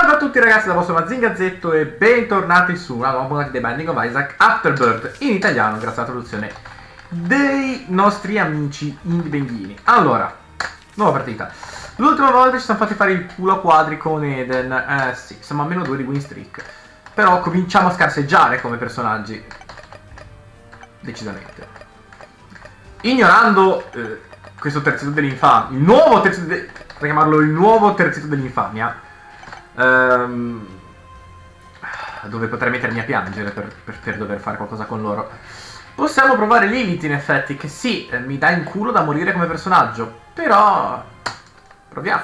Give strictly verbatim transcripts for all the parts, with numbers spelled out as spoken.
Salve a tutti ragazzi da vostro Mazingazzetto e bentornati su una nuova puntata di The Binding of Isaac Afterbirth in italiano grazie alla traduzione dei nostri amici indie benghini. Allora, nuova partita. L'ultima volta ci siamo fatti fare il culo a quadri con Eden. Eh sì, siamo a meno due di win streak. Però cominciamo a scarseggiare come personaggi. Decisamente. Ignorando eh, questo terzetto dell'infamia, il nuovo terzetto de... per chiamarlo il nuovo terzetto dell'infamia. Um, dove potrei mettermi a piangere per, per, per dover fare qualcosa con loro. Possiamo provare Lilith in effetti, che sì, eh, mi dà in culo da morire come personaggio, però proviamo.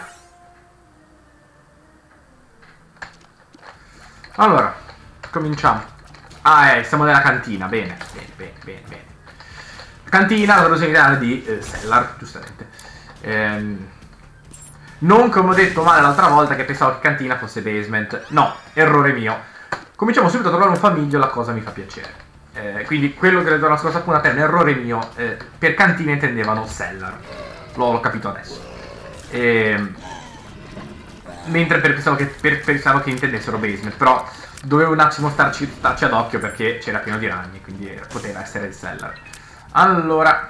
Allora, cominciamo. Ah, eh, siamo nella cantina, bene, bene, bene, bene, bene. Cantina, la traduzione italiana di eh, Stellar, giustamente. Ehm... Non come ho detto male l'altra volta che pensavo che cantina fosse basement. No, errore mio. Cominciamo subito a trovare un famiglio, la cosa mi fa piacere. Eh, quindi quello che ho detto la scorsa puntata è un errore mio. Eh, per cantina intendevano cellar. L'ho capito adesso. E... Mentre per, pensavo, che, per, pensavo che intendessero basement. Però dovevo un attimo starci, starci ad occhio perché c'era pieno di ragni. Quindi poteva essere il cellar. Allora...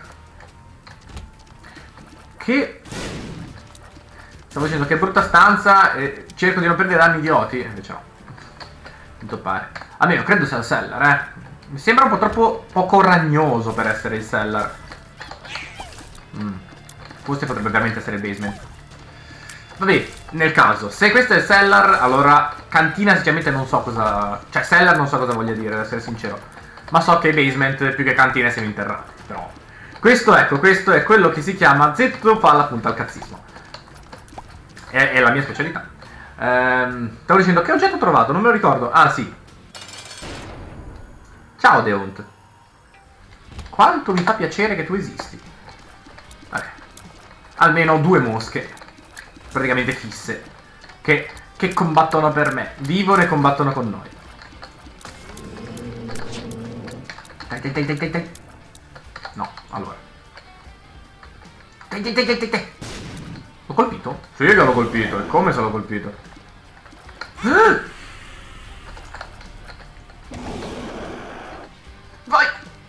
Che... Stavo dicendo che brutta stanza e cerco di non prendere danni idioti. Invece no. Quanto pare. Almeno credo sia il cellar, eh. Mi sembra un po' troppo poco ragnoso per essere il cellar. Mm. Forse potrebbe veramente essere il basement. Vabbè, nel caso, se questo è il cellar, allora cantina sinceramente non so cosa... Cioè cellar non so cosa voglia dire, ad essere sincero. Ma so che basement più che cantina siamo interrati. Però questo, ecco, questo è quello che si chiama Zetto fa la punta al cazzismo. È, è la mia specialità. Ehm, stavo dicendo che oggetto ho trovato, non me lo ricordo. Ah sì. Ciao Deont. Quanto mi fa piacere che tu esisti. Vabbè. Almeno due mosche praticamente fisse Che, che combattono per me. Vivono e combattono con noi. Dai dai dai dai dai dai. No, allora Dai dai dai dai dai. L'ho colpito? Sì che l'ho colpito, e come se l'ho colpito? Ah! Vai!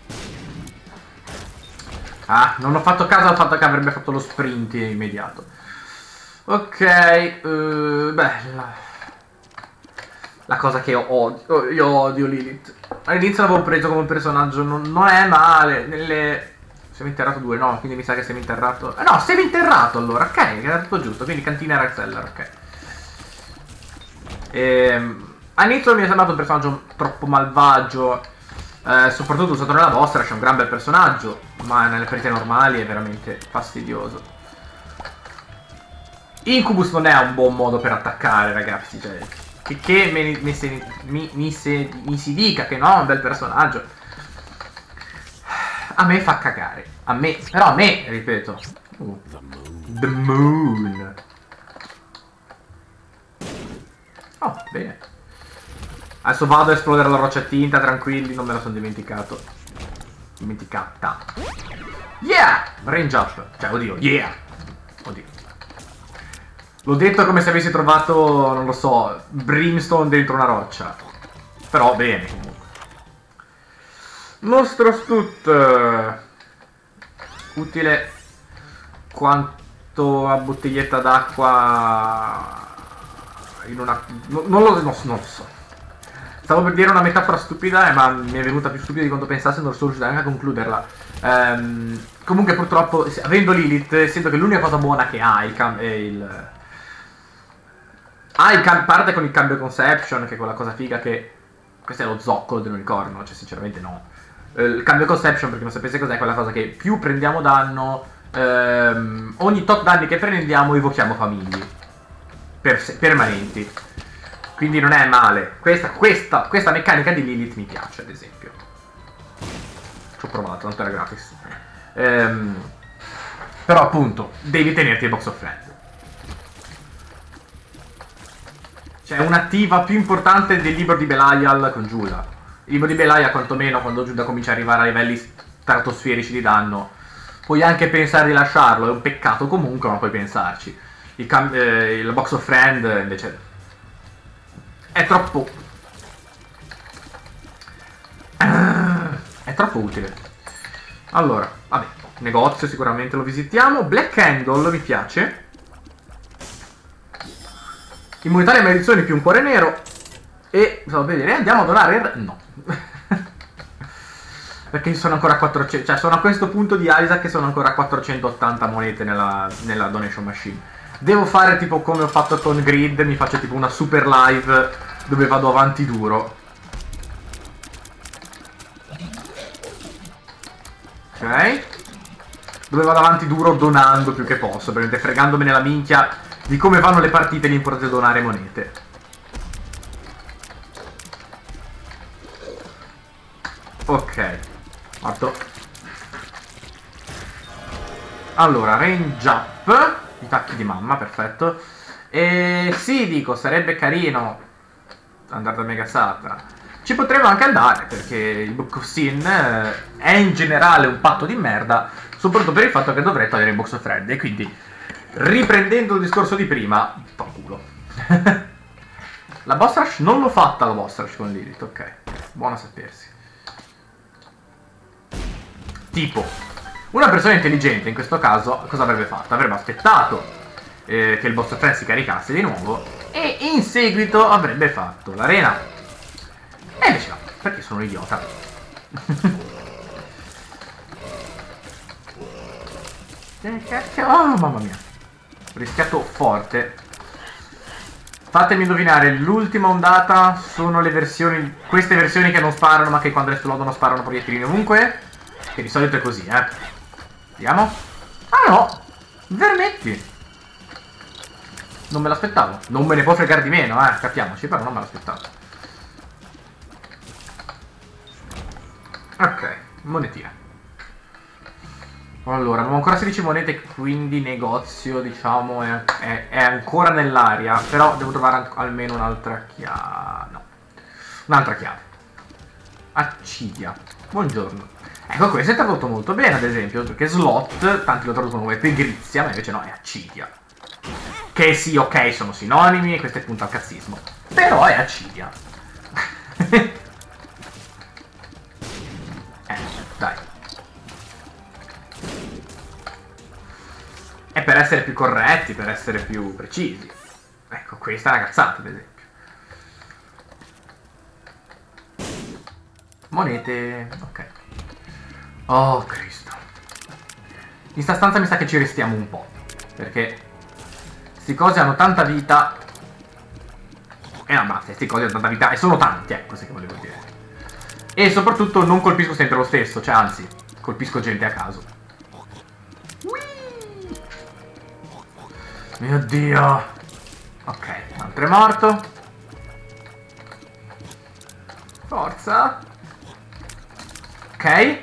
Ah, non ho fatto caso al fatto che avrebbe fatto lo sprint immediato. Ok, uh, beh, la... la cosa che io odio, io odio Lilith. All'inizio l'avevo preso come un personaggio, non, non è male, nelle... Siamo interrato due, no, quindi mi sa che siamo interrato... Eh, no, siamo interrato allora, ok, era tutto giusto, quindi cantina era cellar, ok. Ehm, all'inizio mi è sembrato un personaggio troppo malvagio, eh, soprattutto usato nella vostra, c'è un gran bel personaggio, ma nelle partite normali è veramente fastidioso. Incubus non è un buon modo per attaccare, ragazzi, cioè... Che, che me, mi, se, mi, mi, se, mi si dica che no, è un bel personaggio. A me fa cagare. A me. Però a me, ripeto. Uh. The moon. Oh, bene. Adesso vado a esplodere la roccia tinta, tranquilli, non me la sono dimenticato. Dimenticata. Yeah! Range up. Cioè, oddio, yeah! Oddio. L'ho detto come se avessi trovato, non lo so, brimstone dentro una roccia. Però bene, comunque. Nostro stut. Utile quanto a bottiglietta d'acqua in una... No, non, lo, no, non lo so. Stavo per dire una metafora stupida, ma mi è venuta più stupida di quanto pensassi e non sono riuscito neanche a concluderla. Um, comunque purtroppo, avendo Lilith, sento che l'unica cosa buona che ha il cam... è il... Ah, il cam... parte con il cambio conception, che è quella cosa figa che... Questo è lo zoccolo dell'unicorno, cioè sinceramente no. Il cambio conception, perché non sapesse cos'è, quella cosa che più prendiamo danno, ehm, ogni tot danni che prendiamo evochiamo famiglie per permanenti, quindi non è male. Questa, questa, questa meccanica di Lilith mi piace, ad esempio. Ci ho provato, tanto era gratis. ehm, Però appunto devi tenerti il box of friend. C'è un'attiva più importante del libro di Belial con Giuda. Il libro di Belial, quantomeno, quando Giuda comincia a arrivare a livelli stratosferici di danno, puoi anche pensare di lasciarlo, è un peccato comunque, ma puoi pensarci. Il, eh, il box of friend, invece, è troppo... È troppo utile. Allora, vabbè, negozio sicuramente lo visitiamo. Black Candle mi piace. Immunità alle maledizioni più un cuore nero. E, stavo a vedere, andiamo a donare il... No. Perché sono ancora a quattrocento... Cioè, sono a questo punto di Isaac che sono ancora a quattrocentottanta monete nella, nella donation machine. Devo fare tipo come ho fatto con Grid, mi faccio tipo una super live dove vado avanti duro. Ok. Dove vado avanti duro donando più che posso, perché fregandomene la minchia di come vanno le partite, l'importante è donare monete. Ok. Morto. Allora, range up. I tacchi di mamma, perfetto. E sì, dico, sarebbe carino andare da Mega Satra. Ci potremmo anche andare, perché il Book of Sin è in generale un patto di merda, soprattutto per il fatto che dovrei togliere il Box of Thread. E quindi, riprendendo il discorso di prima, fa culo. La boss rush non l'ho fatta, la boss rush con Lilith, ok. Buono a sapersi. Tipo, una persona intelligente in questo caso cosa avrebbe fatto? Avrebbe aspettato eh, che il boss of Thread si caricasse di nuovo e in seguito avrebbe fatto l'arena. E invece no, perché sono un idiota. Oh mamma mia. Ho rischiato forte. Fatemi indovinare, l'ultima ondata sono le versioni... Queste versioni che non sparano ma che quando esplodono sparano proiettili ovunque. Che di solito è così, eh. Vediamo. Ah no, vermetti. Non me l'aspettavo. Non me ne può fregare di meno, eh, capiamoci, però non me l'aspettavo. Ok, monetina. Allora, abbiamo ancora sedici monete, quindi negozio, diciamo, è, è, è ancora nell'aria. Però devo trovare almeno un'altra chiave. No, un'altra chiave. Accidia. Buongiorno. Ecco, questo è tradotto molto bene, ad esempio, perché slot, tanti lo traducono come pigrizia, ma invece no, è accidia. Che sì, ok, sono sinonimi, e questo è punto al cazzismo. Però è accidia. Eh, dai. È per essere più corretti, per essere più precisi. Ecco, questa è una cazzata, ad esempio. Monete... ok. Oh, Cristo. In sta stanza mi sa che ci restiamo un po'. Perché... sti cosi hanno tanta vita. E no, basta, sti cosi hanno tanta vita. E sono tanti, ecco, così che volevo dire. E soprattutto non colpisco sempre lo stesso, cioè anzi, colpisco gente a caso. Whee! Mio Dio. Ok, un altro è morto. Forza. Ok.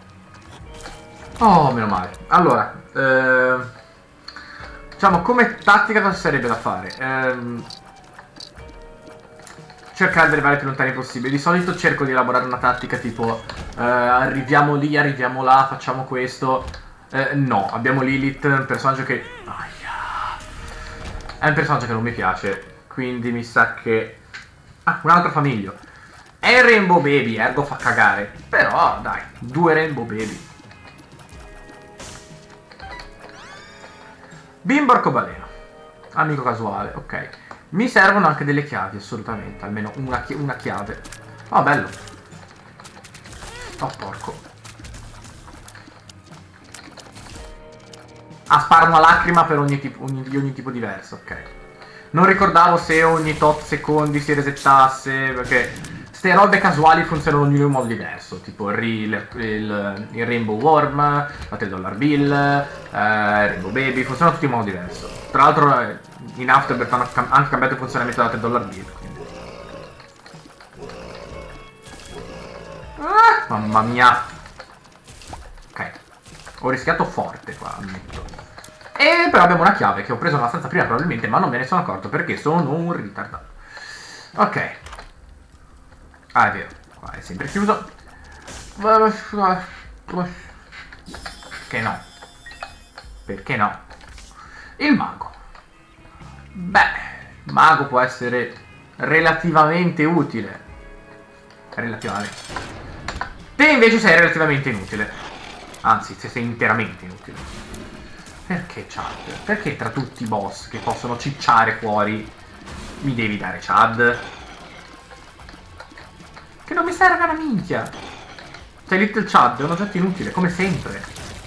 Oh, meno male. Allora, eh, diciamo, come tattica cosa sarebbe da fare? Eh, cercare di arrivare più lontani possibile. Di solito cerco di elaborare una tattica tipo eh, arriviamo lì, arriviamo là, facciamo questo. Eh, no, abbiamo Lilith, un personaggio che... Aia. È un personaggio che non mi piace. Quindi mi sa che... Ah, un altro famiglio. È il Rainbow Baby, ergo fa cagare. Però, dai, due Rainbow Baby. Bimbo arcobaleno. Amico casuale, ok. Mi servono anche delle chiavi, assolutamente. Almeno una, chi una chiave. Oh, bello. Oh, porco. Ah, spara una lacrima per ogni tipo, ogni, di ogni tipo diverso, ok. Non ricordavo se ogni tot secondi si resettasse, perché... ste robe casuali funzionano ognuno in un modo diverso, tipo il, il, il, il Rainbow Worm, la tre dollar bill, eh, Rainbow Baby, funzionano tutti in modo diverso. Tra l'altro eh, in Afterbirth hanno anche cambiato il funzionamento della tre dollar bill, quindi... Ah, mamma mia! Ok, ho rischiato forte qua, ammetto. E però abbiamo una chiave che ho preso abbastanza prima probabilmente, ma non me ne sono accorto perché sono un ritardato. Ok. Ah, è vero, qua è sempre chiuso. Che no? Perché no? Il mago. Beh, il mago può essere relativamente utile. Relativamente. Te invece sei relativamente inutile. Anzi, sei interamente inutile. Perché Chad? Perché tra tutti i boss che possono cicciare fuori mi devi dare Chad? Che non mi serve una minchia. Cioè Little Chad è un oggetto inutile, come sempre.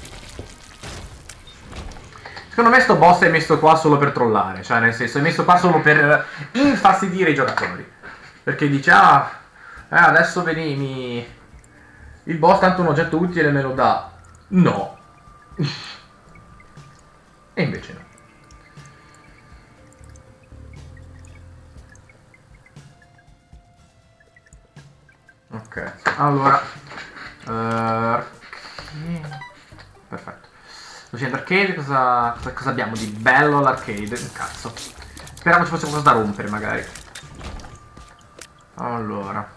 Secondo me sto boss è messo qua solo per trollare. Cioè nel senso è messo qua solo per infastidire i giocatori. Perché dice ah eh, adesso venivi. Il boss tanto un oggetto utile me lo dà. No. E invece no. Ok, allora uh, arcade. Perfetto. Lucente arcade, cosa, cosa, cosa abbiamo di bello all'arcade? Cazzo. Speriamo ci fosse qualcosa da rompere magari. Allora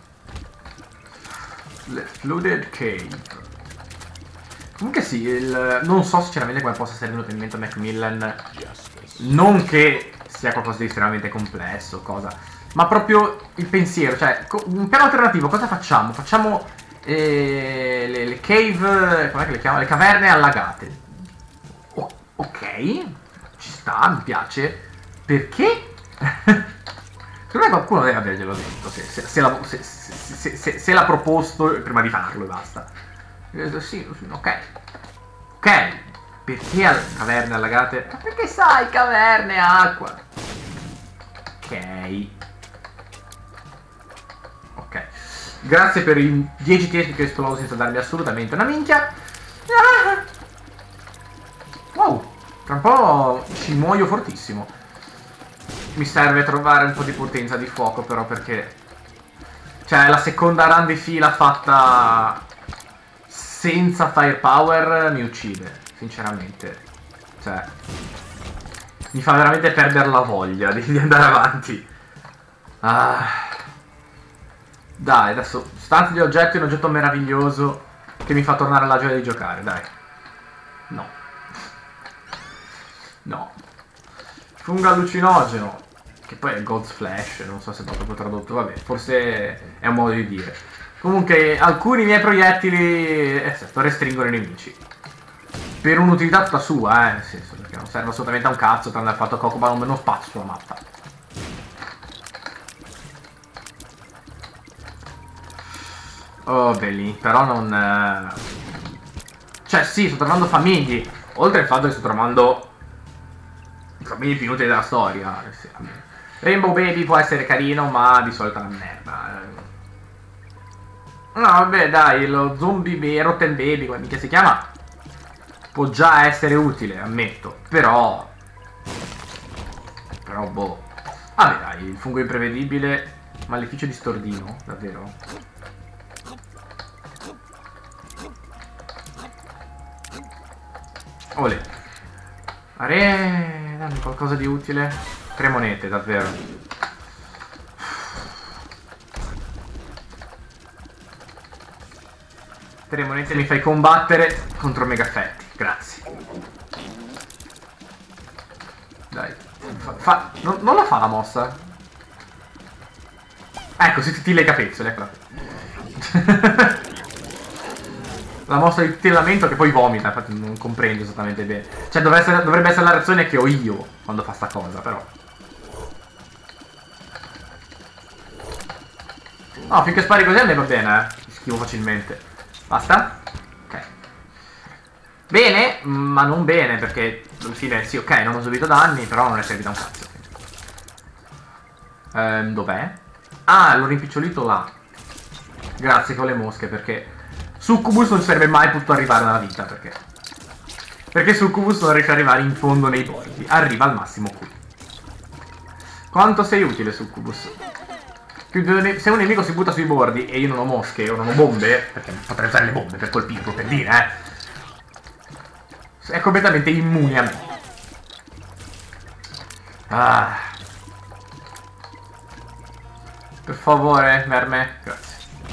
Let's Loaded Cave. Comunque sì, il, non so sinceramente come possa essere venuto in mente a Macmillan. Non che sia qualcosa di estremamente complesso, cosa, ma proprio il pensiero, cioè un piano alternativo, cosa facciamo? Facciamo eh, le, le cave, com'è che le chiamano? Le caverne allagate. O, ok, ci sta, mi piace. Perché? Secondo me qualcuno deve averglielo detto, se, se, se l'ha se, se, se, se l'ha proposto prima di farlo e basta. Eh, sì, ok. Ok. Perché alle caverne allagate? Ma perché sai, caverne, acqua. Ok. Ok. Grazie per i dieci teschi che esploro senza darmi assolutamente una minchia. Ah! Wow. Tra un po' ci muoio fortissimo. Mi serve trovare un po' di potenza di fuoco però perché... Cioè la seconda run di fila fatta senza firepower mi uccide, sinceramente. Cioè mi fa veramente perdere la voglia di, di andare avanti. Ah. Dai, adesso stanza di oggetti è un oggetto meraviglioso che mi fa tornare la gioia di giocare, dai. No. No. Fungo allucinogeno, che poi è God's Flash, non so se è proprio tradotto, vabbè, forse è un modo di dire. Comunque, alcuni miei proiettili eh, restringono i nemici. Per un'utilità tutta sua, eh, nel senso, perché non serve assolutamente a un cazzo, tranne il fatto che occupano meno spazio sulla mappa. Oh, belli, però non... Eh... Cioè, sì, sto trovando famiglie, oltre al fatto che sto trovando... i famigli più inutili della storia. Rainbow Baby può essere carino, ma di solito è una merda. No, vabbè, dai, lo zombie baby, Rotten Baby, come mica si chiama, può già essere utile, ammetto. Però... Però, boh. Vabbè, dai, il fungo imprevedibile, maleficio di stordino, davvero. Olè. Are... dammi qualcosa di utile. Tre monete, davvero. Tre monete mi fai combattere contro Megafetti. Grazie. Dai. Fa, fa, non, non la fa la mossa? Ecco, si ti lega capezzoli, eccola. La mossa di titillamento che poi vomita, infatti non comprendo esattamente bene. Cioè dovrebbe essere, dovrebbe essere la reazione che ho io quando fa sta cosa, però. No, finché spari così a me va bene, eh. Mi schivo facilmente. Basta? Ok. Bene, ma non bene, perché alla fine sì, ok, non ho subito danni, però non è servito un cazzo. Ehm, dov'è? Ah, l'ho rimpicciolito là. Grazie con le mosche, perché... Succubus non sarebbe mai potuto arrivare nella vita, perché? Perché Succubus non riesce ad arrivare in fondo nei bordi, arriva al massimo qui. Quanto sei utile, Succubus? Se un nemico si butta sui bordi e io non ho mosche o non ho bombe, perché potrei usare le bombe per colpirlo, per dire, eh, è completamente immune a me. Ah. Per favore, verme, grazie.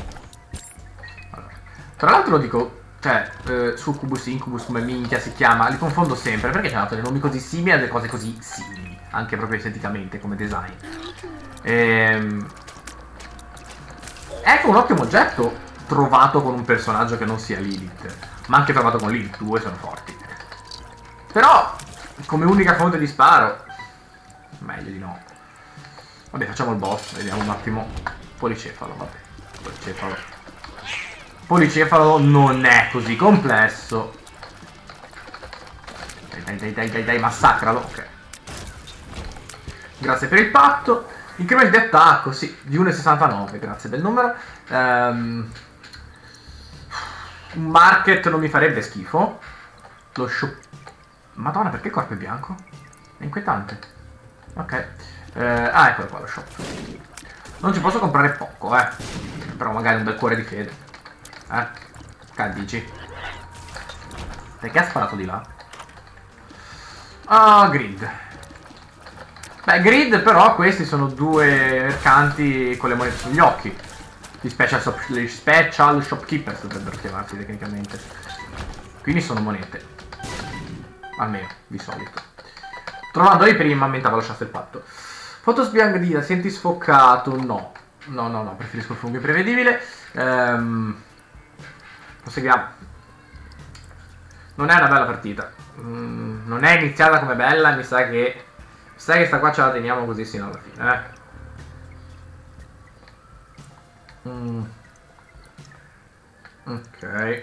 Tra l'altro lo dico, cioè, eh, Succubus, Incubus, come minchia si chiama, li confondo sempre, perché ci hanno dato dei nomi così simili a delle cose così simili, anche proprio esteticamente, come design. Ehm... Ecco un ottimo oggetto trovato con un personaggio che non sia Lilith. Ma anche trovato con Lilith, due sono forti. Però, come unica fonte di sparo, meglio di no. Vabbè, facciamo il boss, vediamo un attimo. Policefalo, vabbè. Policefalo. Policefalo non è così complesso. Dai, dai, dai, dai, dai, dai, massacralo. Ok. Grazie per il patto. Incremento di attacco, sì, di uno virgola sessantanove, grazie del numero. Um, un market non mi farebbe schifo. Lo shop... Madonna, perché il corpo è bianco? È inquietante. Ok. Eh, ah, eccolo qua lo shop. Non ci posso comprare poco, eh. Però magari un bel cuore di fede. Eh. Che dici? Perché ha sparato di là? Ah, grid. Beh, grid però questi sono due mercanti con le monete sugli occhi. Gli special, shop, gli special shopkeepers dovrebbero chiamarsi tecnicamente. Quindi sono monete. Almeno, di solito. Trovandoli prima aumentava lo chance del patto. Fotosbianchina, senti sfocato? No. No, no, no, preferisco il fungo imprevedibile. Ehm, proseguiamo. Non è una bella partita. Mm, non è iniziata come bella, mi sa che... Mi sa che sta qua ce la teniamo così sino alla fine, eh. Mm. Ok.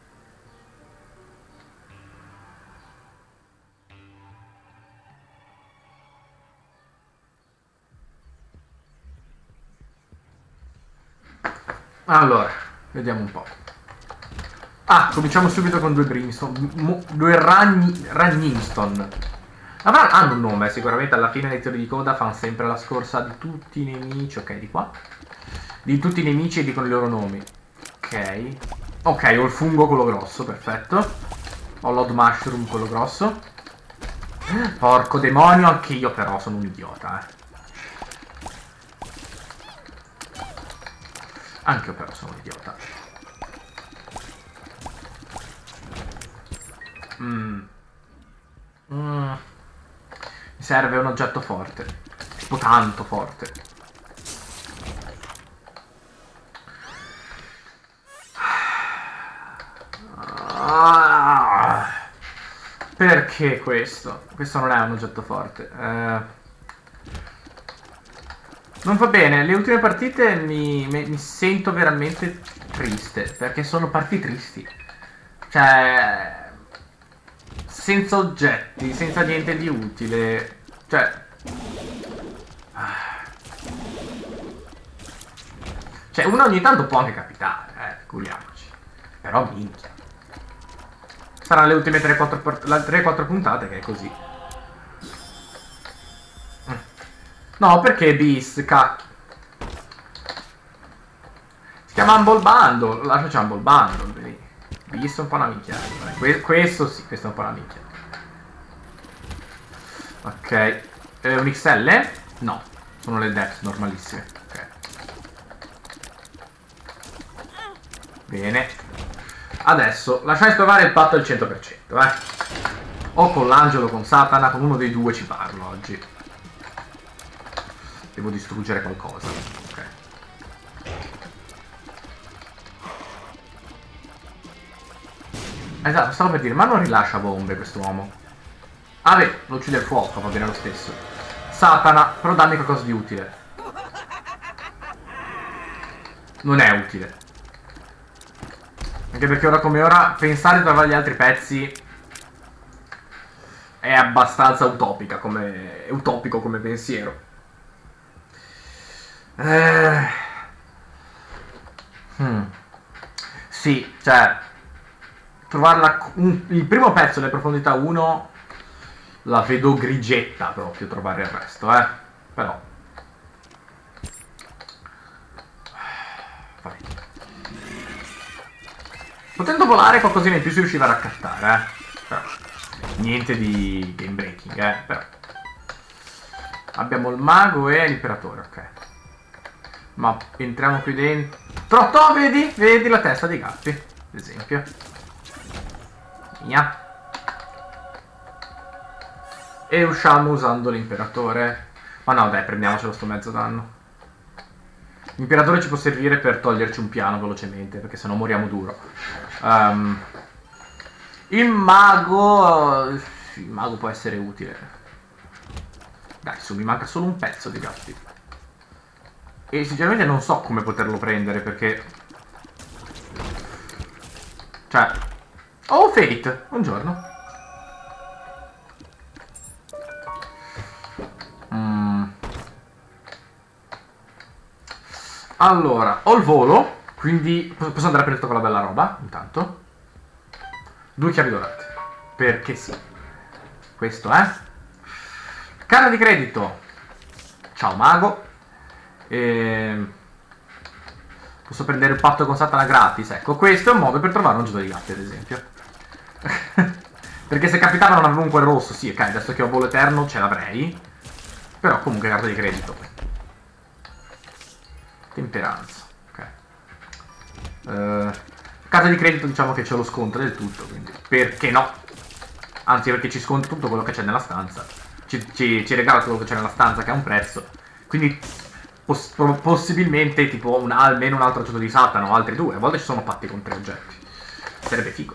Allora, vediamo un po'. Ah, cominciamo subito con due Brimstone. Due ragni, Ragninston. Avranno, hanno un nome, sicuramente alla fine dei tiri di coda fanno sempre la scorsa di tutti i nemici. Ok, di qua. Di tutti i nemici e dicono i loro nomi. Ok. Ok, ho il fungo quello grosso, perfetto. Ho l'odd mushroom quello grosso. Porco demonio, anche io però sono un idiota, eh. Anche io però sono un idiota. Mm. Mm. Mi serve un oggetto forte. Tipo tanto forte. Ah. Perché questo? Questo non è un oggetto forte. Eh... Non va bene, le ultime partite mi, mi, mi sento veramente triste. Perché sono partite tristi. Cioè... Senza oggetti, senza niente di utile. Cioè... Cioè, uno ogni tanto può anche capitare, eh, curiamoci. Però minchia. Saranno le ultime tre quattro puntate che è così. No, perché Beast, cacchio. Si chiama Humble Bundle, lasciaci Humble Bundle. Beast è un po' una minchia. Que questo sì, questo è un po' una minchia. Ok. Eh, un X L? No, sono le depth normalissime. Ok. Bene. Adesso, lasciami trovare il patto al cento per cento, eh. O con l'angelo o con Satana, con uno dei due ci parlo oggi. Devo distruggere qualcosa. Ok. Esatto, stavo per dire, ma non rilascia bombe quest'uomo. Ah beh, lo uccide il fuoco, va bene lo stesso. Satana, però dammi qualcosa di utile. Non è utile. Anche perché ora come ora pensare di trovare gli altri pezzi è abbastanza utopica come... utopico come pensiero. Eh... Hmm. Sì, cioè trovarla... Un... il primo pezzo delle profondità uno la vedo grigetta proprio trovare il resto, eh. Però vai. Potendo volare qualcosina in più si riusciva a raccattare, eh. Però niente di game breaking, eh. Però abbiamo il mago e l'imperatore, ok. Ma entriamo qui dentro. Trotto, vedi? Vedi la testa dei gatti, ad esempio. Mia. E usciamo usando l'imperatore. Ma no, dai, prendiamocelo sto mezzo danno. L'imperatore ci può servire per toglierci un piano velocemente, perché sennò moriamo duro. Um, il mago... Il mago può essere utile. Dai, su, mi manca solo un pezzo di gatti. E sinceramente non so come poterlo prendere, perché... Cioè... Oh, Fate! Buongiorno. Mm. Allora, ho il volo, quindi posso andare a prendere con la bella roba, intanto. Due chiavi dorate. Perché sì. Questo è. Carta di credito. Ciao, mago. E... Posso prendere il patto con Satana gratis. Ecco, questo è un modo per trovare un gioco di gatti, ad esempio. Perché se capitava non avevo un quel rosso. Sì, ok, adesso che ho volo eterno ce l'avrei. Però comunque carta di credito. Temperanza. Ok. Uh, carta di credito diciamo che ce lo sconta del tutto, quindi perché no? Anzi, perché ci sconta tutto quello che c'è nella stanza. Ci, ci, ci regala tutto quello che c'è nella stanza, che ha un prezzo. Quindi poss possibilmente tipo un, almeno un altro oggetto di Satana o altri due. A volte ci sono patti con tre oggetti. Sarebbe figo.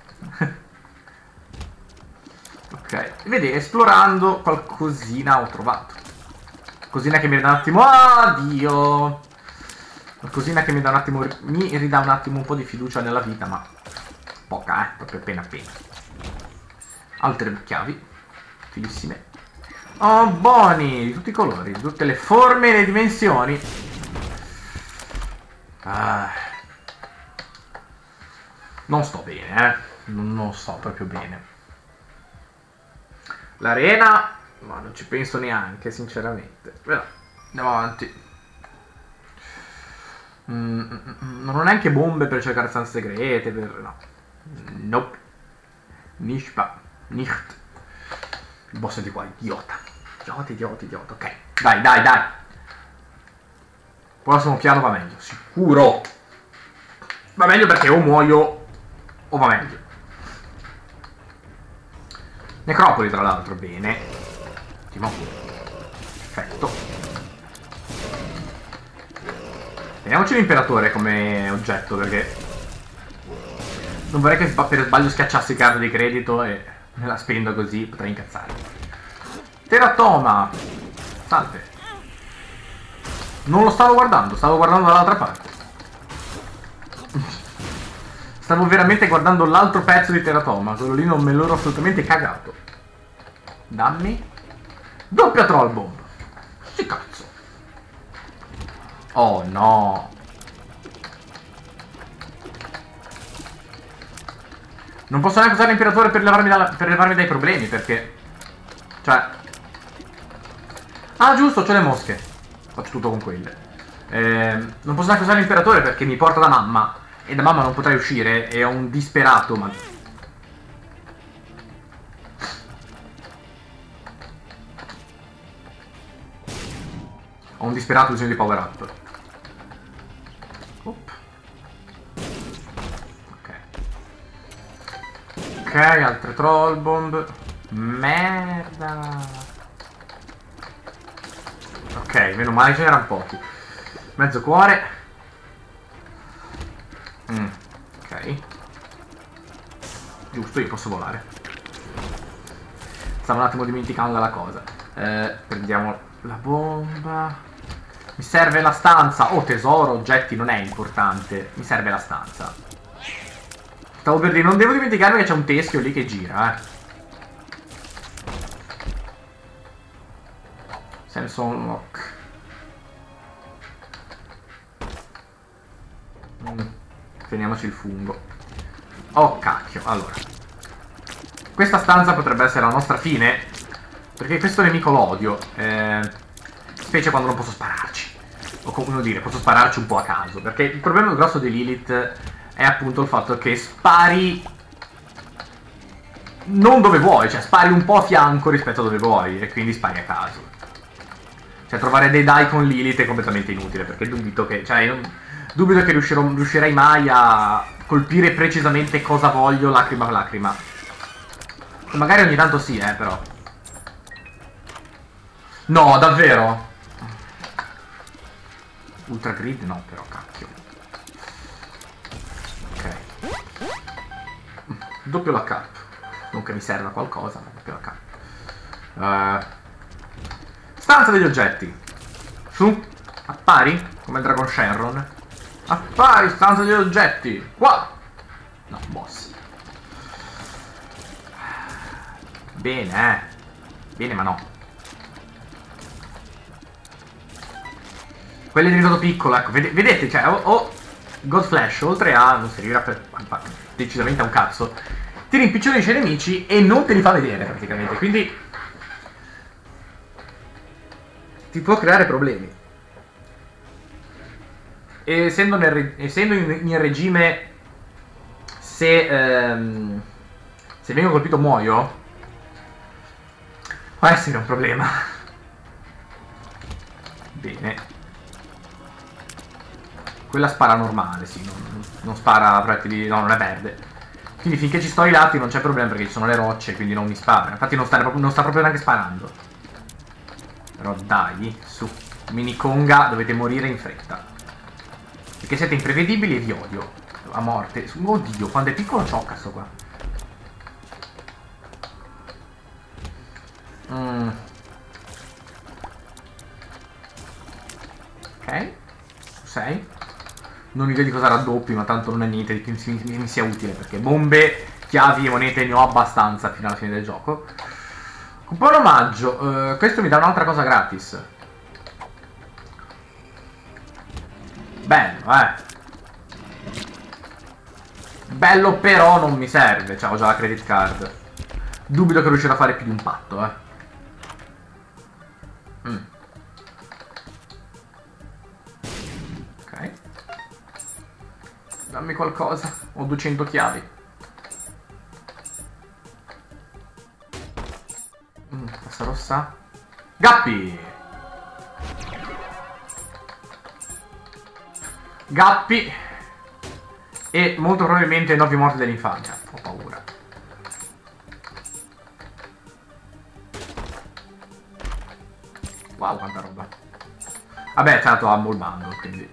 Ok, vedi, esplorando qualcosina ho trovato. Qualcosina che mi ridà un attimo... Addio! Qualcosina che mi dà un attimo... Mi ridà un attimo un po' di fiducia nella vita, ma... Poca, eh, proprio appena appena. Altre chiavi. Utilissime. Oh, buoni! Di tutti i colori, di tutte le forme e le dimensioni. Ah. Non sto bene, eh. Non, non sto proprio bene. L'arena, ma non ci penso neanche, sinceramente. Però, andiamo avanti. Mm, mm, mm, non ho neanche bombe per cercare stanze segrete, per... no. Nope. Nishpa. Nicht. Il boss è di qua, idiota. Idiota, idiota, idiota. Ok, dai, dai, dai. Il prossimo piano va meglio, sicuro. Va meglio perché o muoio o va meglio. Necropoli, tra l'altro, bene. Ottimo. Perfetto. Teniamoci l'imperatore come oggetto, perché non vorrei che per sbaglio schiacciassi carta di credito e me la spendo così, potrei incazzare. Teratoma. Salve. Non lo stavo guardando, stavo guardando dall'altra parte. Stavo veramente guardando l'altro pezzo di Teratoma, quello lì non me l'ero assolutamente cagato. Dammi. Doppia troll bomb. Sti cazzo. Oh no. Non posso neanche usare l'imperatore per levarmi, dalla, per levarmi dai problemi, perché... Cioè... Ah, giusto, c'ho le mosche. Faccio tutto con quelle. Eh, non posso neanche usare l'imperatore perché mi porta da mamma. E da mamma non potrei uscire e ho un disperato, ma... Ho un disperato bisogno di power up. Oop. Ok. Ok, altre troll bomb. Merda. Ok, meno male ce n'erano pochi. Mezzo cuore. Mm, ok. Giusto, io posso volare. Stavo un attimo dimenticando la cosa. Eh, prendiamo la bomba. Mi serve la stanza. Oh, tesoro, oggetti non è importante. Mi serve la stanza. Stavo per dire, non devo dimenticarmi che c'è un teschio lì che gira, eh. Samson lock. Mm. Teniamoci il fungo. Oh cacchio, allora. Questa stanza potrebbe essere la nostra fine, perché questo nemico lo odio, eh, specie quando non posso spararci. O come dire, posso spararci un po' a caso, perché il problema grosso di Lilith è appunto il fatto che spari non dove vuoi, cioè spari un po' a fianco rispetto a dove vuoi, e quindi spari a caso. Cioè trovare dei die con Lilith è completamente inutile, perché dubito che, cioè, non, dubito che riuscirò, riuscirei mai a colpire precisamente cosa voglio lacrima per lacrima. Magari ogni tanto sì, eh, però. No, davvero? Ultra grid no, però, cacchio. Ok. Doppio la cap. Non che mi serva qualcosa, ma doppio la cap. Uh, stanza degli oggetti. Su. Appari. Come il Dragon Shenron. Appari, stanza degli oggetti. Qua. No, boss. Bene, eh. Bene, ma no. Quello è diventato piccolo, ecco. Vedete, cioè, ho, ho God Flash, oltre a non servire per decisamente a un cazzo, ti rimpicciolisce i nemici e non te li fa vedere, praticamente. Quindi ti può creare problemi. E essendo, nel, essendo in, in regime, se, ehm, se vengo colpito muoio, può essere un problema. Bene. Quella spara normale, sì, non, non spara proiettili, no, non è verde. Quindi finché ci sto ai lati non c'è problema perché ci sono le rocce, quindi non mi spara. Infatti non sta, non sta proprio neanche sparando. Però dai, su. Miniconga, dovete morire in fretta. Perché siete imprevedibili e vi odio. A morte. Oddio, quando è piccolo ciocca sto qua. Mm. Ok. sei. Non ho idea di cosa raddoppi, ma tanto non è niente di più mi, mi, mi sia utile, perché bombe, chiavi e monete ne ho abbastanza fino alla fine del gioco. Un po' un omaggio, uh, questo mi dà un'altra cosa gratis. Bello, eh. Bello, però non mi serve, cioè ho già la credit card. Dubito che riuscirò a fare più di un patto, eh. Mm. Ok. Dammi qualcosa. Ho duecento chiavi. Mm, questa rossa. Gappi! Gappi! E molto probabilmente nove morti dell'infamia. Ho paura. Wow, quanta roba. Vabbè, tanto ha il bando, quindi.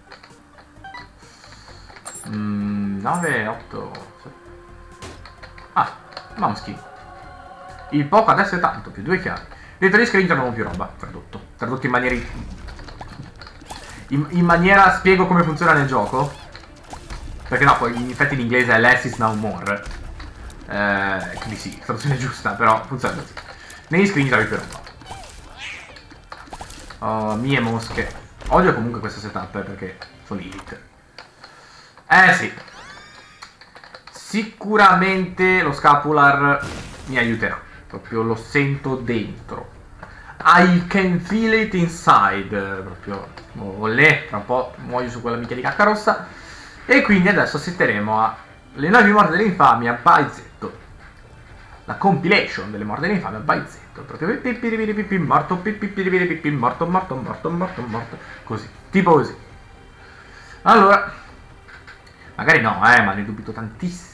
Mm, nove, otto. Ah, Momsky. Il poco adesso è tanto, più due chiavi. Dentro gli scritti non ho più roba. Tradotto. Tradotto in maniera. In, in maniera spiego come funziona nel gioco. Perché no, poi in effetti in inglese è less is now more. Eh, quindi sì, traduzione giusta, però funziona così. Negli screen trovi più roba. Oh, mie mosche. Odio comunque questo setup eh, perché sono elite. Eh sì. Sicuramente lo scapular mi aiuterà. Proprio lo sento dentro. I can feel it inside. Proprio. Olè, tra un po' muoio su quella minchia di cacca rossa. E quindi adesso assisteremo a le nove morte dell'infamia by Z. La compilation delle morte dell'infamia by Z. Proprio pippi morto, pippi morto, morto, morto, morto, morto. Così, tipo così. Allora, magari no, eh, ma ne dubito tantissimo.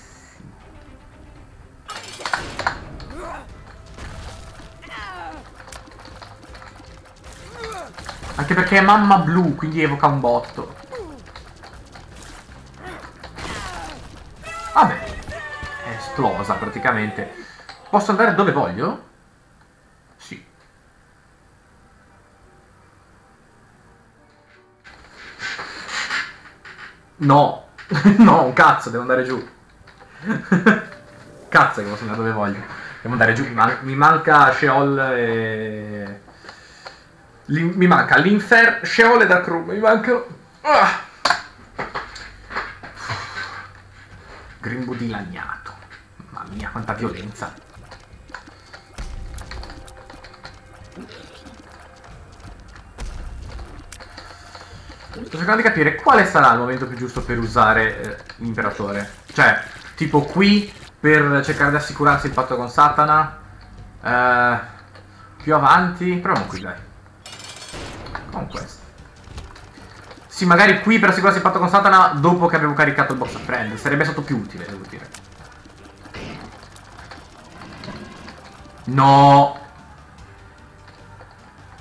Anche perché è mamma blu, quindi evoca un botto. Vabbè, è esplosa praticamente. Posso andare dove voglio? Sì. No. No, un cazzo, devo andare giù. Cazzo che posso andare dove voglio. Devo andare giù, mi, man mi manca Sheol e... Mi manca l'Infer, Sheol e Dark Room, mi mancano... Ah. Grimbo dilaniato. Mamma mia, quanta violenza. Sto cercando di capire quale sarà il momento più giusto per usare eh, l'imperatore. Cioè, tipo qui per cercare di assicurarsi il patto con Satana. Eh, più avanti. Proviamo qui, dai. Con questo. Sì, magari qui per assicurarsi il patto con Satana dopo che avevo caricato il box of friend. Sarebbe stato più utile, devo dire. No.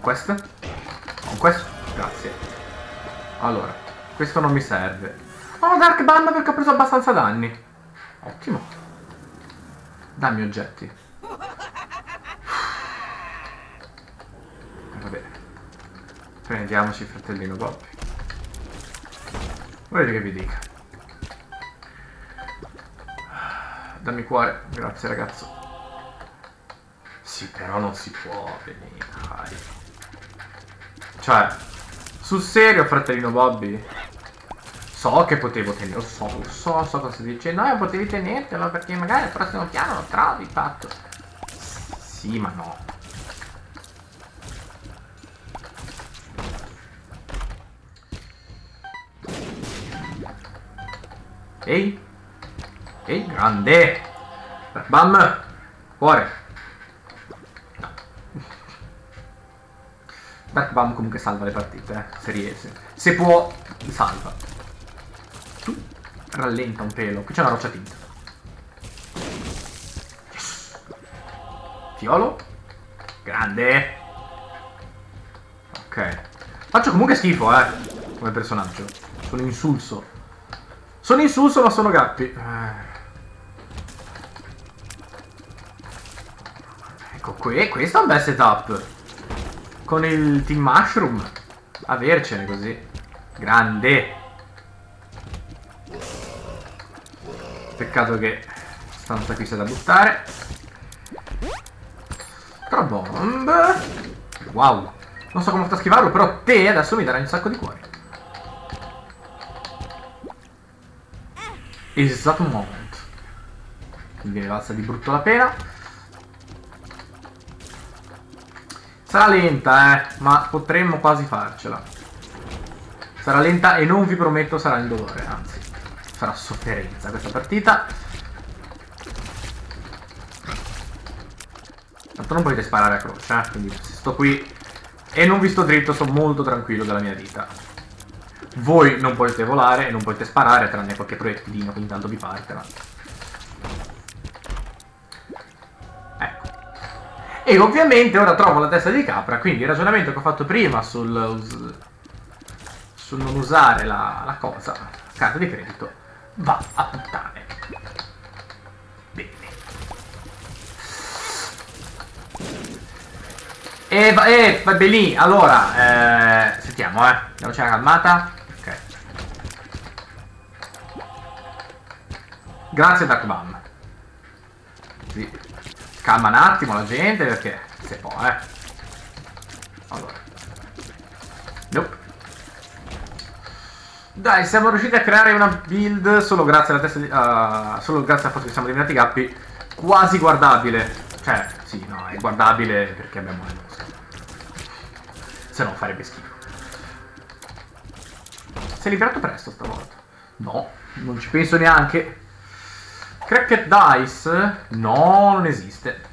Conquest. Conquest. Grazie. Allora, questo non mi serve. Oh, Dark Band perché ho preso abbastanza danni. Ottimo. Dammi oggetti. Va bene. Prendiamoci il fratellino Bobby. Volete che vi dica? Dammi cuore. Grazie ragazzo. Sì, però non si può venire. Dai. Cioè, sul serio, fratellino Bobby? So che potevo tenerlo, so, lo so, so cosa stai dicendo. No, potevi tenertelo perché magari al prossimo piano lo trovi fatto. Sì, ma no. Ehi. Ehi, grande. Bam. Cuore. Dark Bam comunque salva le partite, eh, se riesce. Se può, salva. Tu rallenta un pelo. Qui c'è una roccia tinta. Yes. Fiolo. Grande. Ok. Faccio comunque schifo, eh, come personaggio. Sono insulso. Sono insulso ma sono gappi. Eh. Ecco qui, questo è un bel setup. Con il Team Mushroom. Avercene così. Grande. Peccato che stanza qui sia da buttare. Tra bomb. Wow. Non so come sta a schivarlo, però te adesso mi darai un sacco di cuori. Esatto moment. Mi viene valsa di brutto la pena. Sarà lenta, eh, ma potremmo quasi farcela. Sarà lenta e non vi prometto sarà indolore, anzi, sarà sofferenza questa partita. Tanto non potete sparare a croce, eh, quindi se sto qui e non vi sto dritto sto molto tranquillo della mia vita. Voi non potete volare e non potete sparare, tranne qualche proiettilino che intanto vi parte, ma... E ovviamente ora trovo la testa di capra, quindi il ragionamento che ho fatto prima sul, sul non usare la, la cosa, la carta di credito, va a puttane. Bene. E va, e va lì, allora, eh, sentiamo, eh, andiamoci una calmata. Ok. Grazie Dark Bam. Sì. Calma un attimo la gente perché se può, eh. Allora. Nope. Dai, siamo riusciti a creare una build solo grazie alla testa di... Uh, solo grazie al fatto che siamo diventati gappi quasi guardabile. Cioè, sì, no, è guardabile perché abbiamo le mosche. Se no farebbe schifo. Si è liberato presto stavolta. No, non ci penso neanche. Cracked Dice? No, non esiste.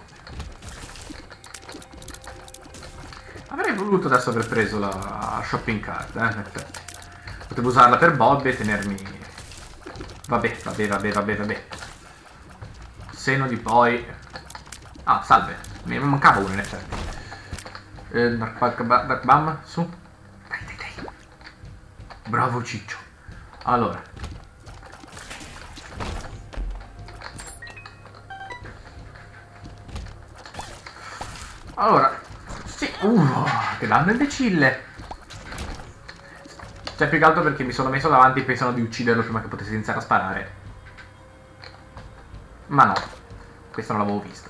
Avrei voluto adesso aver preso la shopping card, eh, in effetti. Potevo usarla per Bobby e tenermi... Vabbè, vabbè, vabbè, vabbè, vabbè. Seno di poi... Ah, salve. Mi mancava uno, in effetti. Eh, Dark, Dark Bam, su. Dai, dai, dai. Bravo Ciccio. Allora... Allora, sì, uh, che danno imbecille. Cioè, più che altro perché mi sono messo davanti e pensano di ucciderlo prima che potesse iniziare a sparare. Ma no, questo non l'avevo visto.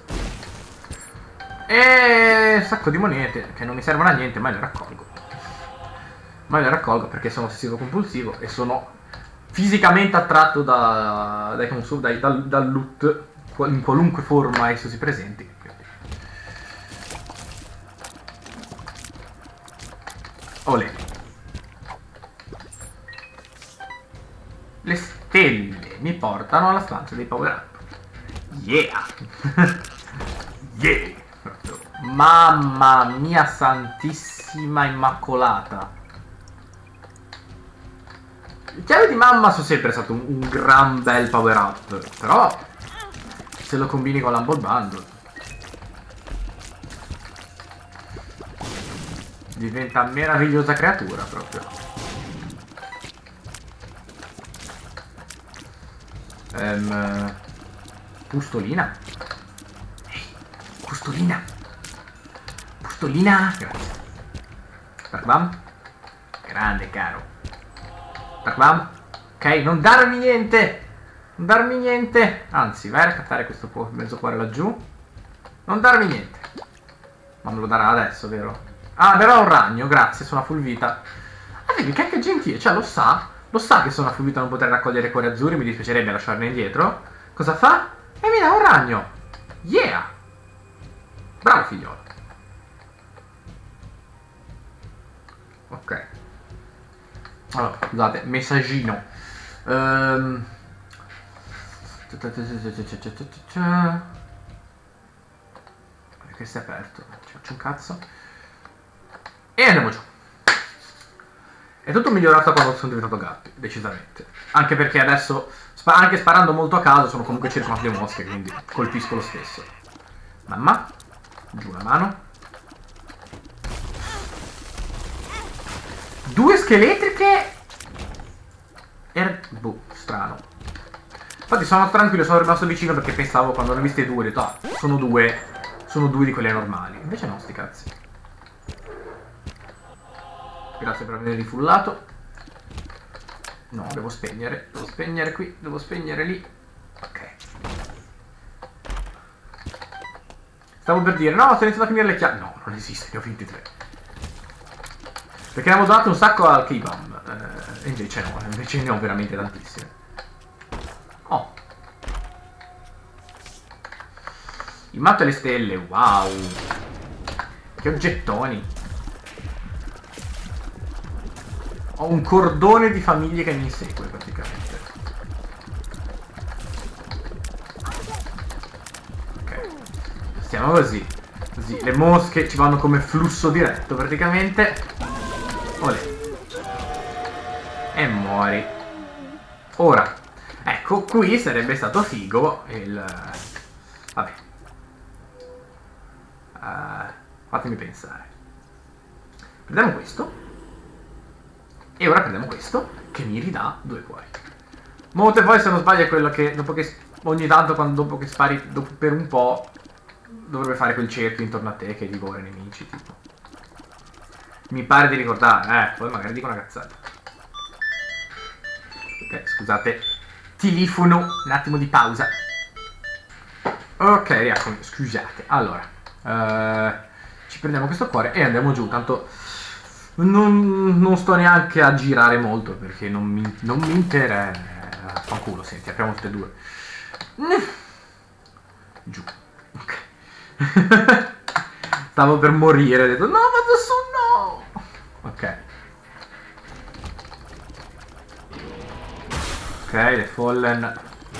E un sacco di monete che non mi servono a niente, ma le raccolgo. Ma le raccolgo perché sono ossessivo compulsivo e sono fisicamente attratto da, dai consum, dai, dal, dal loot in qualunque forma esso si presenti. Olè. Le stelle mi portano alla stanza dei power up. Yeah. Yeah. Mamma mia santissima immacolata. Il chiave di mamma sono sempre stato un, un gran bel power up. Però se lo combini con l'Humble Bundle. Diventa meravigliosa creatura proprio. Ehm, Pustolina. Ehi, Pustolina. Pustolina. Grazie. Darkbam. Grande caro. Darkbam. Ok, non darmi niente. Non darmi niente. Anzi, vai a raccattare questo mezzo cuore laggiù. Non darmi niente. Ma me lo darà adesso, vero? Ah, darà un ragno, grazie, sono a full vita. Ah, vedi, che anche gentile, cioè lo sa. Lo sa che sono a full vita, non poter raccogliere cuori azzurri, mi dispiacerebbe lasciarne indietro. Cosa fa? E mi dà un ragno. Yeah! Bravo figliolo. Ok. Allora, scusate, messaggino. Ehm... Questo è aperto, ci faccio un cazzo. E andiamo giù. È tutto migliorato quando sono diventato gatto, decisamente. Anche perché adesso, spa anche sparando molto a caso, sono comunque circondato di mosche, quindi colpisco lo stesso. Mamma, giù la mano. Due scheletriche. Er boh, strano. Infatti sono tranquillo, sono rimasto vicino perché pensavo, quando l'ho viste due, ho detto, ah, sono due. Sono due di quelle normali. Invece no, sti cazzi. Grazie per aver rifullato. No, devo spegnere. Devo spegnere qui. Devo spegnere lì. Ok. Stavo per dire, no, sto iniziando a finire le chiavi. No, non esiste, ne ho ventitré. Perché ne avevo dato un sacco al Keybomb. Eh, invece no, invece ne ho veramente tantissime. Oh. Il matto e le stelle, wow. Che oggettoni. Ho un cordone di famiglie che mi insegue praticamente. Ok. Stiamo così. Così. Le mosche ci vanno come flusso diretto praticamente. Olè. E muori. Ora. Ecco, qui sarebbe stato figo il... Vabbè. Uh, fatemi pensare. Prendiamo questo. E ora prendiamo questo, che mi ridà due cuori. Molte poi, se non sbaglio, è quello che dopo che ogni tanto, quando dopo che spari dopo, per un po', dovrebbe fare quel cerchio intorno a te che divora i nemici, tipo. Mi pare di ricordare, eh, poi magari dico una cazzata. Ok, scusate. Telefono, un attimo di pausa. Ok, rieccomi, scusate. Allora, uh, ci prendiamo questo cuore e andiamo giù, tanto... Non, non sto neanche a girare molto perché non mi, non mi interessa. Fanculo, senti, apriamo tutte e due. Giù. Ok. Stavo per morire, ho detto no, vado su, no. Ok. Ok, le Fallen.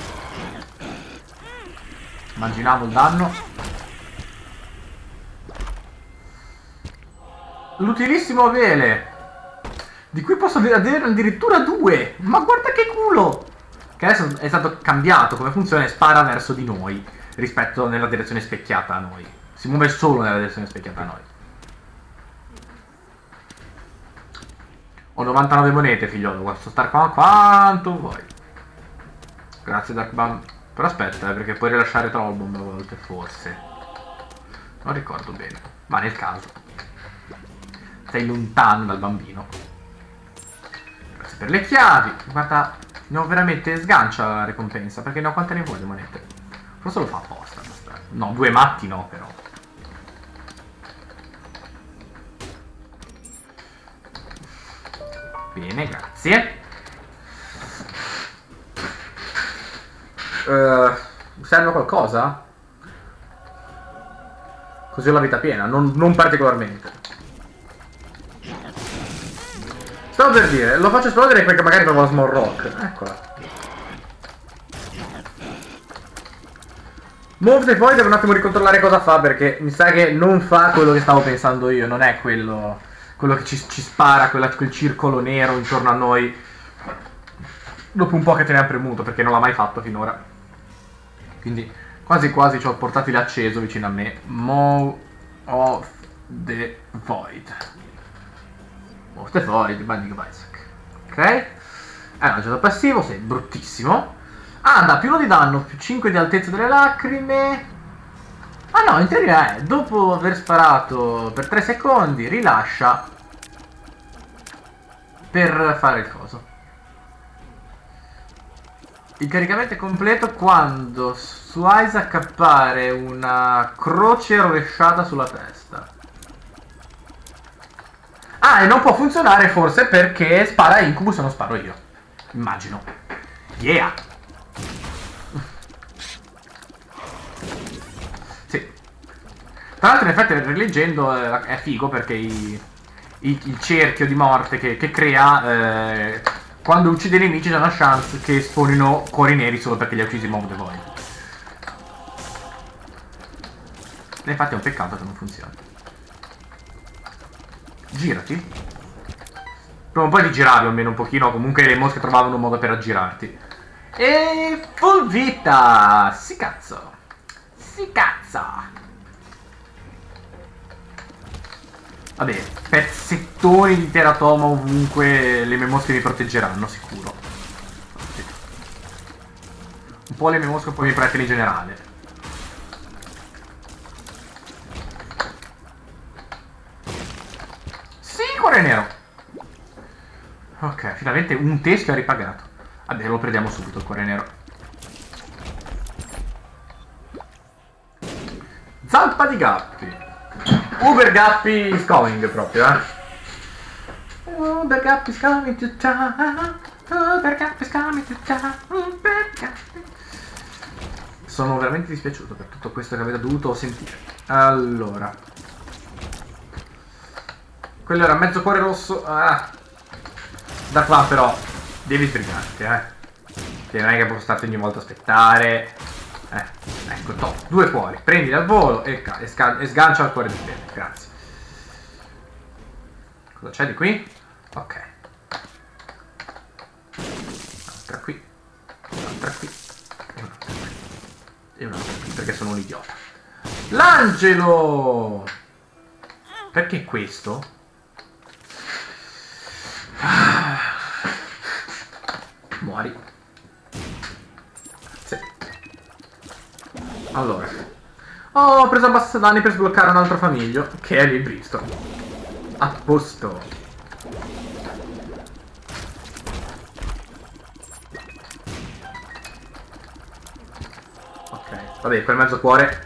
Immaginavo il danno. L'utilissimo vele, di cui posso avere addirittura due. Ma guarda che culo. Che adesso è stato cambiato come funzione, spara verso di noi rispetto nella direzione specchiata a noi. Si muove solo nella direzione specchiata a noi. Ho novantanove monete, figliolo, posso star qua quanto vuoi. Grazie Darkbam. Però aspetta, eh, perché puoi rilasciare Trollbomb a volte, forse. Non ricordo bene, ma nel caso. Sei lontano dal bambino. Grazie per le chiavi. Guarda, ne ho veramente sgancia la ricompensa, perché ne ho quante ne vuoi le monete. Forse lo fa apposta. No, due matti no, però. Bene, grazie. Uh, serve qualcosa? Così ho la vita piena, non, non particolarmente. Stavo per dire, lo faccio esplodere perché magari trovo la small rock. Eccola. Move poi devo un attimo ricontrollare cosa fa, perché mi sa che non fa quello che stavo pensando io. Non è quello, quello che ci, ci spara, quella, quel circolo nero intorno a noi. Dopo un po' che te ne ha premuto, perché non l'ha mai fatto finora. Quindi quasi quasi ci ho portati l'acceso vicino a me. Maw of the Void. Morte fuori di Binding of Isaac. Ok. È un oggetto passivo, sei bruttissimo. Ah, dà più uno di danno, più cinque di altezza delle lacrime. Ah no, in teoria è, dopo aver sparato per tre secondi, rilascia per fare il coso. Il caricamento è completo quando su Isaac appare una croce rovesciata sulla testa. Ah, e non può funzionare forse perché spara Incubus e non sparo io. Immagino. Yeah! Sì. Tra l'altro in effetti rileggendo eh, è figo perché i, i, il cerchio di morte che, che crea... Eh, quando uccide i nemici c'è una chance che spawnino cuori neri solo perché li ha uccisi Mob the Void. E infatti è un peccato che non funzioni. Girati. Prima o poi li giravi almeno un pochino, comunque le mosche trovavano un modo per aggirarti. E full vita! Si cazzo! Si cazzo! Vabbè, pezzettoni di teratoma ovunque, le mie mosche mi proteggeranno, sicuro. Sì. Un po' le mie mosche, un po' i miei pretili in generale. Sì, cuore nero! Ok, finalmente un teschio ha ripagato. Vabbè, lo prendiamo subito il cuore nero. Zampa di Gappi. Uber Gappi is coming proprio, eh. Uber Gappi is coming to town. Uber Gappi is coming to town. Uber Gappi. Sono veramente dispiaciuto per tutto questo che avete dovuto sentire. Allora. Quello era mezzo cuore rosso. Ah. Da qua però devi sbrigarti, eh. Che non è che posso starti ogni volta a aspettare. Eh, ecco, top. Due cuori. Prendi dal volo e, e, e sgancia il cuore di bene. Grazie. Cosa c'è di qui? Ok. Un'altra qui. Un'altra qui. E un'altra qui. E un'altra qui, perché sono un idiota. L'angelo! Perché questo? Ah. Muori. Sì. Allora. Oh, ho preso abbastanza danni per sbloccare un altro famiglio, che è lì Bristol. A posto. Ok, vabbè, quel mezzo cuore.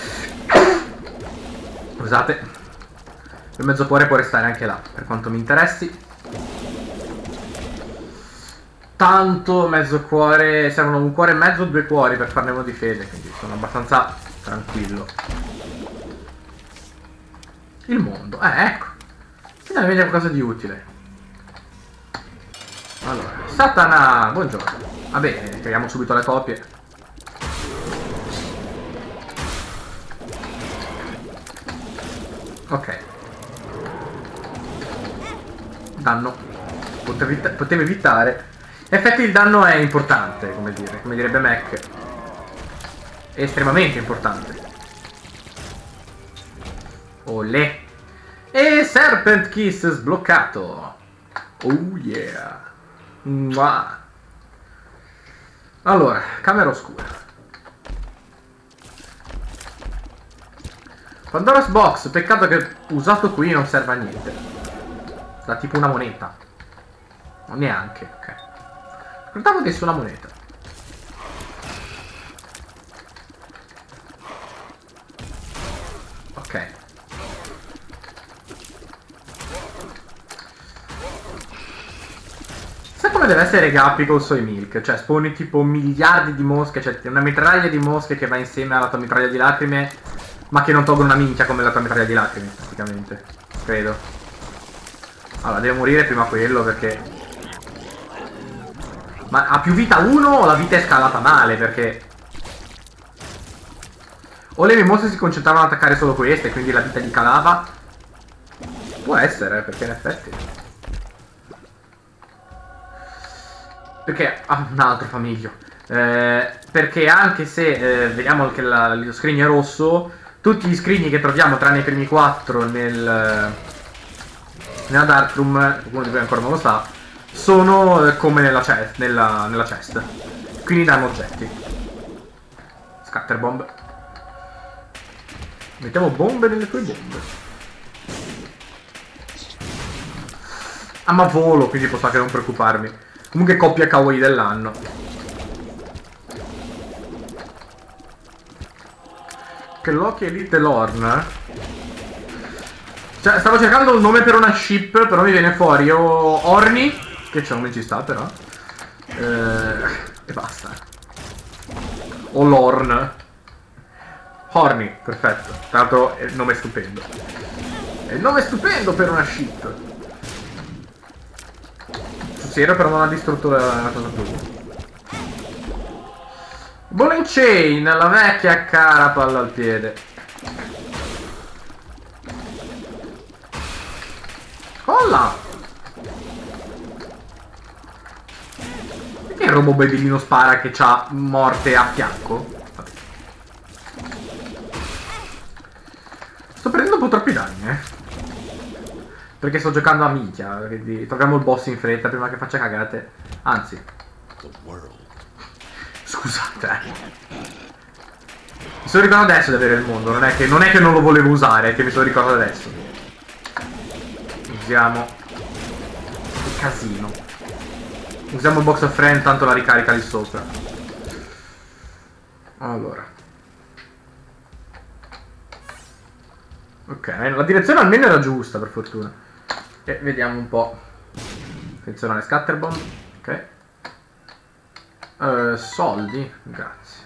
Scusate. Quel mezzo cuore può restare anche là, per quanto mi interessi. Tanto mezzo cuore, servono un cuore e mezzo o due cuori per farne uno di fede, quindi sono abbastanza tranquillo. Il mondo, eh ecco, finalmente qualcosa di utile. Allora, Satana, buongiorno. Vabbè, creiamo subito le copie. Ok. Danno. Potevi, potevi evitare. In effetti il danno è importante, come dire, come direbbe Mac. È estremamente importante. Olè. E Serpent Kiss sbloccato. Oh yeah. Mua. Allora, camera oscura. Pandora's Box, peccato che usato qui non serve a niente. Da tipo una moneta. Non neanche, ok. Ricordavo che sia una moneta. Ok. Sai come deve essere Gappi con Soy Milk? Cioè sponi tipo miliardi di mosche, cioè una mitraglia di mosche che va insieme alla tua mitraglia di lacrime, ma che non tolgono una minchia come la tua mitraglia di lacrime, praticamente. Credo. Allora, deve morire prima quello perché... Ma ha più vita uno o la vita è scalata male? Perché... O le mie mostre si concentravano ad attaccare solo queste, quindi la vita gli calava. Può essere, perché in effetti... Perché ha un altro famiglio. Eh, perché anche se eh, vediamo che la, lo scrigno è rosso, tutti gli scrigni che troviamo tranne i primi quattro nel... nella Darkroom, qualcuno di voi ancora non lo sa, sono eh, come nella chest, nella, nella chest. Quindi danno oggetti. Scatterbomb. Mettiamo bombe nelle tue bombe. Ah, ma volo, quindi posso anche non preoccuparmi. Comunque coppia kawaii dell'anno. Che Loki Elite Lorn. Cioè, stavo cercando un nome per una ship, però mi viene fuori o Orni, che c'è un ci sta però. Eh, e basta. O Lorn. Horny, perfetto. Tra l'altro è il nome stupendo. È il nome stupendo per una ship. Era però non ha distrutto la cosa blu. Ball and Chain, la vecchia cara palla al piede. Olla! Perché il robot bebellino spara che c'ha morte a fianco? Vabbè. Sto prendendo un po' troppi danni, eh. Perché sto giocando a minchia, quindi troviamo il boss in fretta prima che faccia cagate. Anzi. Scusate, eh. Mi sono ricordato adesso di avere il mondo, non è che non, è che non lo volevo usare, è che mi sono ricordato adesso. Usiamo il casino. Usiamo il box of friend, tanto la ricarica lì sopra. Allora. Ok, la direzione almeno era giusta, per fortuna. E vediamo un po'. Attenzione alle scatterbomb. Ok. Uh, soldi. Grazie.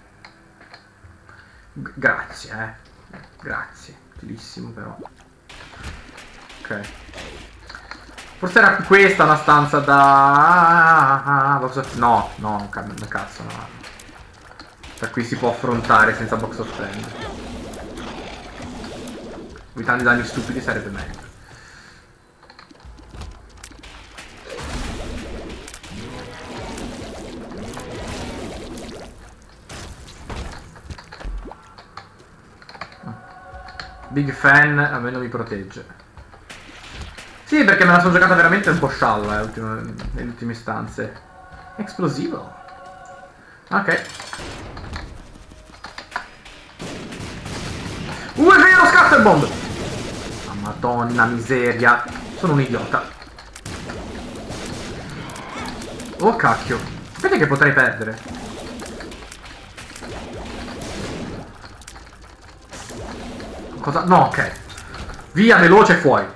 G grazie, eh. Grazie. Utilissimo, però. Ok. Forse era questa una stanza da... No, no, cazzo, no. Da qui si può affrontare senza box of friend. Evitando i danni stupidi sarebbe meglio. Big fan, almeno mi protegge. Sì, perché me la sono giocata veramente un po' scialla eh, nelle ultime stanze. Esplosivo. Ok. Uh, è vero, scatterbomb! Ah, madonna miseria. Sono un idiota. Oh, cacchio. Sapete che potrei perdere? Cosa? No, ok. Via, veloce, fuori.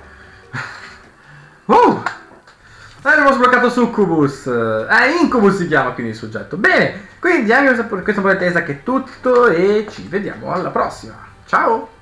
Uh! Abbiamo sbloccato Succubus. Eh, Incubus si chiama quindi il soggetto. Bene, quindi anche questa pretesa che è tutto e ci vediamo alla prossima. Ciao!